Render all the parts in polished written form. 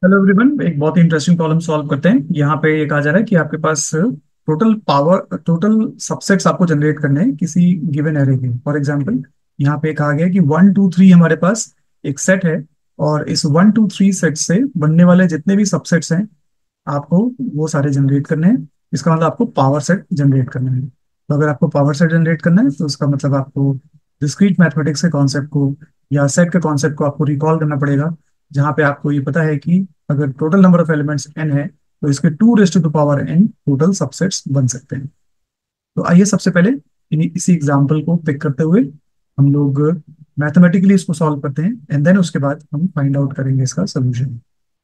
Hello everyone, एक बहुत ही interesting problem solve करते हैं। यहाँ पे ये कहा जा रहा है कि आपके पास टोटल सबसेट्स आपको जनरेट करने हैं किसी गिवन एरे के। फॉर एग्जांपल, यहाँ पे कहा गया है कि 1 2 3 हमारे पास एक सेट है, और इस 1 2 3 सेट से बनने वाले जितने भी सबसेट्स हैं आपको वो सारे जनरेट करने हैं। इसका मतलब आपको पावर सेट जनरेट करना है। तो अगर आपको पावर सेट जनरेट करना है तो उसका मतलब आपको डिस्क्रीट मैथमेटिक्स के कॉन्सेप्ट को या सेट के कॉन्सेप्ट को आपको रिकॉल करना पड़ेगा। जहाँ पे आपको ये पता है कि अगर total number of elements n है तो इसके 2 raised to the power n total subsets बन सकते हैं। तो आइए सबसे पहले इसी एग्जाम्पल को पिक करते हुए हम लोग मैथमेटिकली इसको सॉल्व करते हैं, एंड देन उसके बाद हम फाइंड आउट करेंगे इसका solution.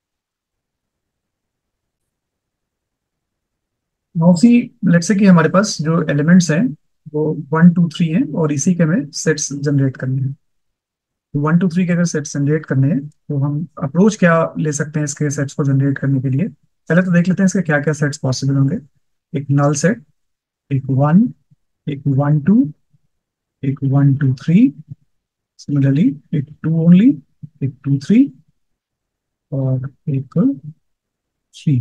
Now see, let's say कि हमारे पास जो एलिमेंट्स हैं वो 1 2 3 हैं, और इसी के हमें सेट्स जनरेट करने हैं। तो 1 2 3 के अगर सेट्स जनरेट करने हैं तो हम अप्रोच क्या ले सकते हैं इसके सेट्स को जनरेट करने के लिए। पहले तो देख लेते हैं इसके क्या क्या सेट्स पॉसिबल होंगे। एक नल सेट, एक वन, एक 1 2, एक 1 2 3, सिमिलरली एक टू ओनली, एक 2 3, और एक 3।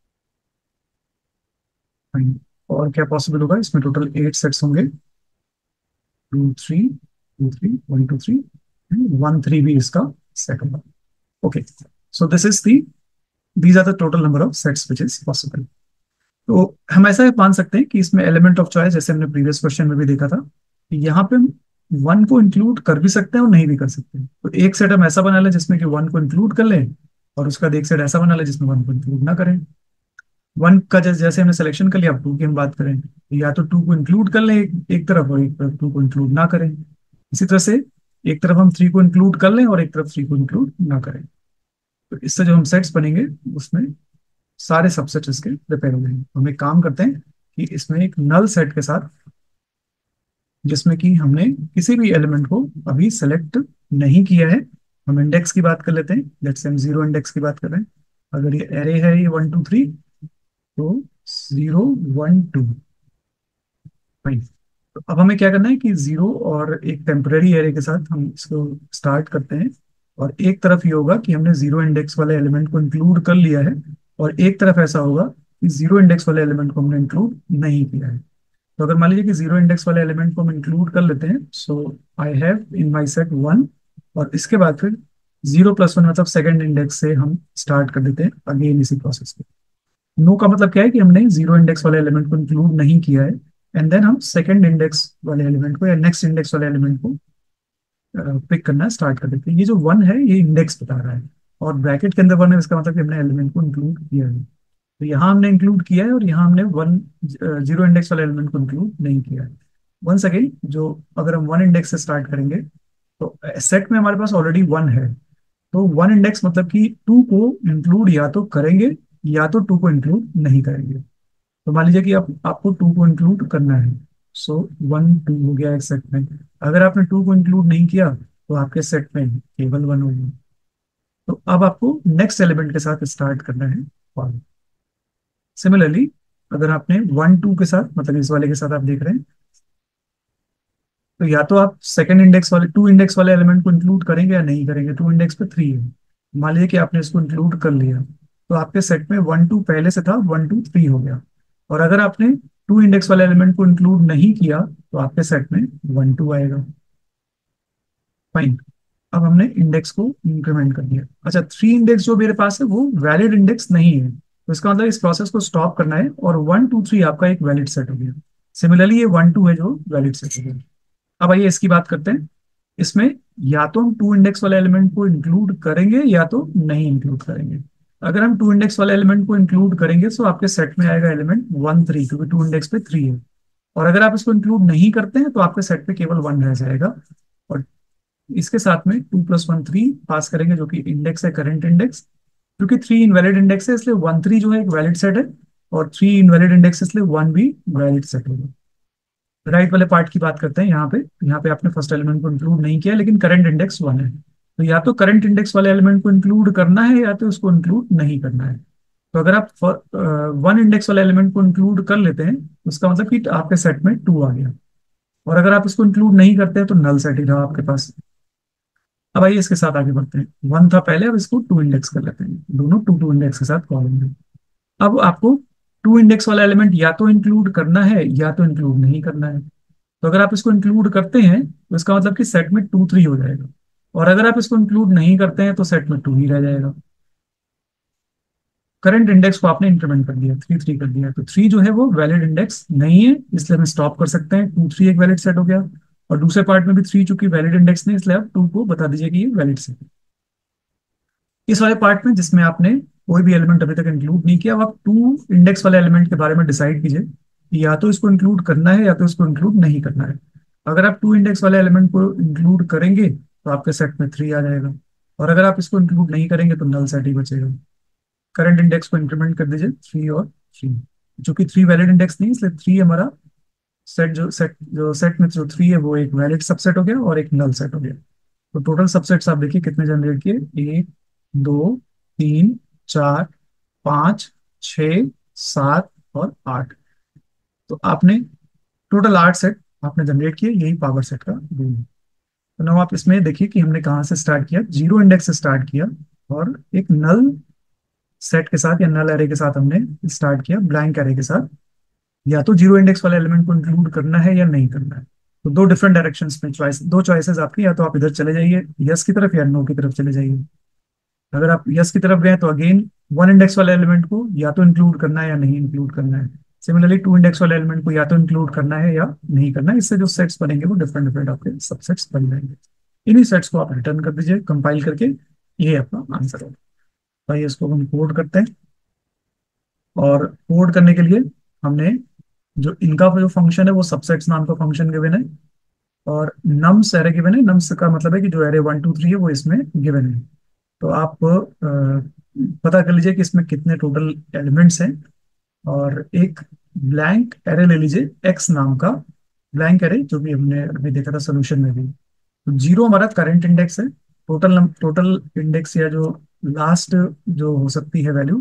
और क्या पॉसिबल होगा, इसमें टोटल 8 सेट्स होंगे। 2 3 2 3 1 2 3, 1 3 भी इसका सेट होगा। Okay, so this is the these are the total number of sets which is possible. तो हम ऐसा मान सकते हैं कि इसमें एलिमेंट ऑफ चॉइस, जैसे हमने प्रीवियस क्वेश्चन में भी देखा था, कि यहाँ पे हम वन को इंक्लूड कर भी सकते हैं और नहीं भी कर सकते हैं। तो एक सेट हम ऐसा बना लें जिसमें कि वन को इंक्लूड कर लें, और उसका एक सेट ऐसा बना लें जिसमें वन को इंक्लूड ना करें। वन का जैसे हमने सिलेक्शन कर लिया, अब टू की हम बात करें तो या तो टू को इंक्लूड कर लें एक तरफ, और एक तरफ टू को इंक्लूड ना करें। इसी तरह से एक तरफ हम थ्री को इंक्लूड कर लें और एक तरफ थ्री को इंक्लूड ना करें। तो इससे जो हम सेट्स बनेंगे उसमें सारे सबसेट इसके प्रिपेयर हो गए हैं। तो हम एक काम करते हैं कि इसमें एक नल सेट के साथ, जिसमें कि हमने किसी भी एलिमेंट को अभी सेलेक्ट नहीं किया है, हम इंडेक्स की बात कर लेते हैं। लेट्स से हम जीरो इंडेक्स की बात कर रहे हैं। अगर ये एरे है, ये 1 2 3, तो 0 1 2 फाइव। तो अब हमें क्या करना है कि जीरो और एक टेम्पररी एरे के साथ हम इसको स्टार्ट करते हैं। और एक तरफ ये होगा कि हमने जीरो इंडेक्स वाले एलिमेंट को इंक्लूड कर लिया है, और एक तरफ ऐसा होगा कि जीरो इंडेक्स वाले एलिमेंट को हमने इंक्लूड नहीं किया है। तो अगर मान लीजिए कि जीरो इंडेक्स वाले एलिमेंट को हम इंक्लूड कर लेते हैं, so I have in my set one, और इसके बाद फिर 0 + 1 मतलब सेकंड इंडेक्स से हम स्टार्ट कर देते हैं अगेन इसी प्रोसेस को। नो का मतलब क्या है कि हमने जीरो इंडेक्स वाले एलिमेंट को इंक्लूड नहीं किया है, एंड देन हम सेकंड इंडेक्स वाले एलिमेंट को या नेक्स्ट इंडेक्स वाले एलिमेंट को पिक करना स्टार्ट कर देते हैं। ये जो वन है ये इंडेक्स बता रहा है, और ब्रैकेट के अंदर वन है, इसका मतलब कि हमने एलिमेंट को इंक्लूड किया है। तो यहाँ हमने इंक्लूड किया है, और यहाँ हमने वन जीरो इंडेक्स वाले एलिमेंट को इंक्लूड नहीं किया है। वंस अगेन, जो अगर हम वन इंडेक्स से स्टार्ट करेंगे तो सेट में हमारे पास ऑलरेडी वन है। तो वन इंडेक्स मतलब कि टू को इंक्लूड या तो करेंगे या तो टू को इंक्लूड नहीं करेंगे। तो मान लीजिए कि आपको टू को इंक्लूड करना है, सो 1 2 हो गया एक सेट में। अगर आपने टू को इंक्लूड नहीं किया तो आपके सेट में केवल वन होगा। तो अब आपको नेक्स्ट एलिमेंट के साथ स्टार्ट करना है फॉर। सिमिलरली, अगर आपने 1 2 के साथ, मतलब इस वाले के साथ आप देख रहे हैं, तो या तो आप सेकंड इंडेक्स वाले टू इंडेक्स वाले एलिमेंट को इंक्लूड करेंगे या नहीं करेंगे। टू इंडेक्स पे थ्री है, मान लीजिए कि आपने इसको इंक्लूड कर लिया, तो आपके सेट में 1 2 पहले से था, 1 2 3 हो गया। और अगर आपने टू इंडेक्स वाले एलिमेंट को इंक्लूड नहीं किया तो आपके सेट में 1 2 आएगा। फाइन, अब हमने इंडेक्स को इंक्रीमेंट कर दिया। अच्छा, थ्री इंडेक्स जो मेरे पास है वो वैलिड इंडेक्स नहीं है, तो इसका मतलब इस प्रोसेस को स्टॉप करना है, और 1 2 3 आपका एक वैलिड सेट हो गया। सिमिलरली ये 1 2 है जो वैलिड सेट हो गया। अब आइए इसकी बात करते हैं। इसमें या तो हम टू इंडेक्स वाले एलिमेंट को इंक्लूड करेंगे या तो नहीं इंक्लूड करेंगे। अगर हम टू इंडेक्स वाले एलिमेंट को इंक्लूड करेंगे तो आपके सेट में आएगा एलिमेंट 1 3, क्योंकि टू इंडेक्स पे थ्री है। और अगर आप इसको इंक्लूड नहीं करते हैं तो आपके सेट पे केवल वन रह जाएगा। और इसके साथ में 2 + 1 3 पास करेंगे, जो कि इंडेक्स है करंट इंडेक्स। क्योंकि थ्री इनवैलिड इंडेक्स है इसलिए 1 3 जो है एक वैलिड सेट है, और थ्री इनवैलिड इंडेक्स है इसलिए वन भी वैलिड सेट होगा। राइट वाले पार्ट की बात करते हैं। यहाँ पे आपने फर्स्ट एलिमेंट को इंक्लूड नहीं किया, लेकिन करंट इंडेक्स वन है। तो या तो करंट इंडेक्स वाले एलिमेंट को इंक्लूड करना है या तो उसको इंक्लूड नहीं करना है। तो अगर आप वन इंडेक्स वाले एलिमेंट को इंक्लूड कर लेते हैं तो उसका मतलब कि आपके सेट में टू आ गया। और अगर आप इसको इंक्लूड नहीं करते हैं तो नल सेट ही रहा आपके पास। अब आइए इसके साथ आगे बढ़ते हैं। वन था पहले, अब इसको टू इंडेक्स कर लेते हैं, दोनों टू टू इंडेक्स के साथ कॉलम में। अब आपको टू इंडेक्स वाला एलिमेंट या तो इंक्लूड करना है या तो इंक्लूड नहीं करना है। तो अगर आप इसको इंक्लूड करते हैं तो इसका मतलब कि सेट में टू थ्री हो जाएगा, और अगर आप इसको इंक्लूड नहीं करते हैं तो सेट में टू ही रह जाएगा। करंट इंडेक्स को आपने इंक्रीमेंट कर दिया, थ्री थ्री कर दिया, तो थ्री जो है वो वैलिड इंडेक्स नहीं है, इसलिए हम स्टॉप कर सकते हैं। टू थ्री एक वैलिड सेट हो गया, और दूसरे पार्ट में भी थ्री चूंकि वैलिड इंडेक्स नहीं, इसलिए आप टू को बता दीजिए कि ये वैलिड सेट है। इस वाले पार्ट में जिसमें आपने कोई भी एलिमेंट अभी तक इंक्लूड नहीं किया, अब आप टू इंडेक्स वाले एलिमेंट के बारे में डिसाइड कीजिए कि या तो इसको इंक्लूड करना है या तो इसको इंक्लूड नहीं करना है। अगर आप टू इंडेक्स वाले एलिमेंट को इंक्लूड करेंगे तो आपके सेट में थ्री आ जाएगा, और अगर आप इसको इंक्लूड नहीं करेंगे तो नल सेट ही बचेगा। करंट इंडेक्स को इंक्रीमेंट कर दीजिए, थ्री और थ्री। चूंकि थ्री वैलिड इंडेक्स नहीं, इसलिए थ्री हमारा सेट में जो थ्री है वो एक वैलिड सबसेट हो गया और एक नल सेट हो गया। तो टोटल सबसेट्स आप देखिए कितने जनरेट किए, एक, दो, तीन, चार, पाँच, छ, सात और आठ। तो आपने टोटल आठ सेट आपने जनरेट किए, यही पावर सेट का रूल है। तो now आप इसमें देखिए कि हमने कहाँ से स्टार्ट किया, जीरो इंडेक्स से स्टार्ट किया, और एक नल सेट के साथ या नल एरे के साथ हमने स्टार्ट किया, ब्लैंक एरे के साथ। या तो जीरो इंडेक्स वाले एलिमेंट को इंक्लूड करना है या नहीं करना है। तो दो डिफरेंट डायरेक्शंस में चॉइस, दो चॉइसेस आपकी, या तो आप इधर चले जाइए यस की तरफ या नो की तरफ चले जाइए। अगर आप यस की तरफ गए तो अगेन वन इंडेक्स वाले एलिमेंट को या तो इंक्लूड करना है या नहीं इंक्लूड करना है। सिमिलरली टू इंडेक्स वाले एलिमेंट को या तो इंक्लूड करना है या नहीं करना है। इससे जो सेट्स बनेंगे वो डिफरेंट डिफरेंट आपके सबसेट्स बन जाएंगे। इन्हीं सेट्स को आप रिटर्न कर दीजिए कंपाइल करके, ये आपका आंसर होगा। तो आइए इसको हम कोड करते हैं, और कोड करने के लिए हमने जो इनका जो फंक्शन है वो सबसेट्स नाम का फंक्शन गिवन है, और नम्स एरे गिवन है। नम्स का मतलब है कि जो एरे वन टू थ्री है वो इसमें गिवन है। तो आप पता कर लीजिए कि इसमें कितने टोटल एलिमेंट्स हैं, और एक ब्लैंक एरे ले लीजिए एक्स नाम का ब्लैंक एरे, जो भी हमने अभी देखा था सोल्यूशन में भी। तो जीरो हमारा करंट इंडेक्स है। टोटल इंडेक्स या जो लास्ट जो हो सकती है वैल्यू,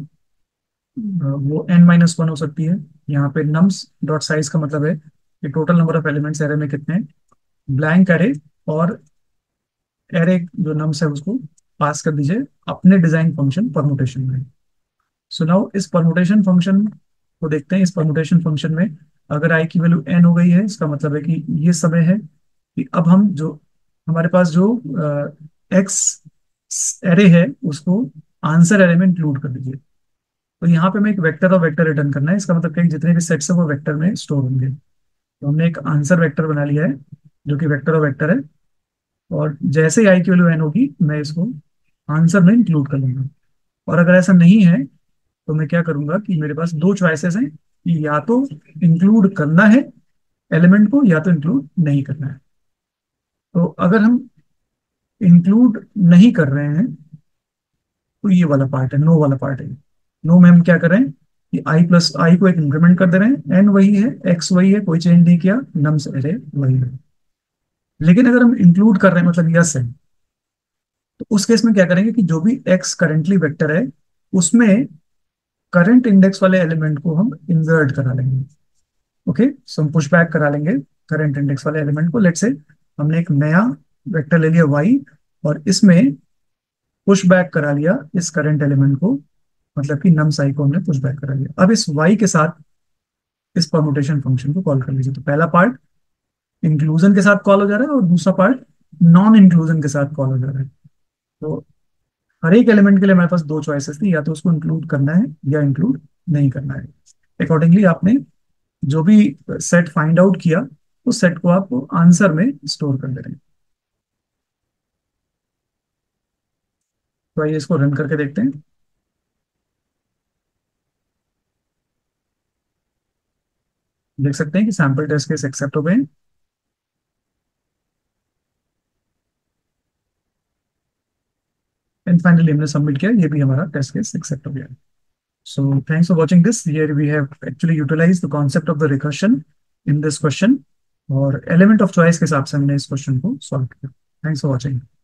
वो n माइनस वन हो सकती है। यहाँ पे नम्स डॉट साइज का मतलब है कि total number of elements array में कितने हैं। ब्लैंक एरे और एरे जो नम्स है उसको पास कर दीजिए अपने डिजाइन फंक्शन परमुटेशन में। सो नाउ इस परमुटेशन फंक्शन को देखते हैं। इस परमुटेशन फंक्शन में अगर आई की वैल्यू n हो गई है, इसका मतलब है कि ये समय है कि अब हम जो हमारे पास जो एक्स एरे है उसको आंसर एरे में इंक्लूड कर दीजिए। तो यहाँ पे हमें एक वेक्टर और वेक्टर रिटर्न करना है, इसका मतलब कि जितने भी सेट्स है वो वेक्टर में स्टोर होंगे। तो हमने एक आंसर वेक्टर बना लिया है जो कि वेक्टर और वेक्टर है, और जैसे ही आई की वैल्यू n होगी मैं इसको आंसर में इंक्लूड कर लूंगा। और अगर ऐसा नहीं है तो मैं क्या करूंगा कि मेरे पास दो चॉइसेस हैं कि या तो इंक्लूड करना है एलिमेंट को या तो इंक्लूड नहीं करना है। तो अगर हम इंक्लूड नहीं कर रहे हैं तो ये वाला पार्ट है, नो वाला पार्ट है। नो में हम क्या कर रहे हैं कि आई प्लस आई को एक इंक्रीमेंट कर दे रहे हैं, एन वही है, एक्स वही है, कोई चेंज नहीं किया, नम्स एरे वही है। लेकिन अगर हम इंक्लूड कर रहे हैं मतलब यस है, तो उस केस में क्या करेंगे कि जो भी एक्स करेंटली वेक्टर है उसमें करंट इंडेक्स वाले एलिमेंट को हम इंसर्ट करा लेंगे। ओके, सो हम पुश बैक करा लेंगे करंट इंडेक्स वाले एलिमेंट को। लेट्स से हमने एक नया वेक्टर ले लिया वाई, और इसमें पुश बैक करा लिया इस करंट एलिमेंट को, मतलब कि नम साई को हमने पुश बैक करा लिया। अब इस वाई के साथ इस परमुटेशन फंक्शन को कॉल कर लीजिए। तो पहला पार्ट इंक्लूजन के साथ कॉल हो जा रहा है और दूसरा पार्ट नॉन इंक्लूजन के साथ कॉल हो जा रहा है। तो हर एक एलिमेंट के लिए हमारे पास दो चॉइसेस थी, या तो उसको इंक्लूड करना है या इंक्लूड नहीं करना है। अकॉर्डिंगली आपने जो भी सेट फाइंड आउट किया उस सेट को आप आंसर में स्टोर कर दे रहे हैं। तो आइए इसको रन करके देखते हैं। देख सकते हैं कि सैंपल टेस्ट केस एक्सेप्ट हो गए हैं। एंड फाइनली हमने सबमिट किया, ये भी हमारा टेस्ट केस एक्सेप्ट हो गया। So thanks for watching this. Here we have actually utilized the concept of the recursion in this question, और element of choice के हिसाब से हमने इस क्वेश्चन को सॉल्व किया। Thanks for watching.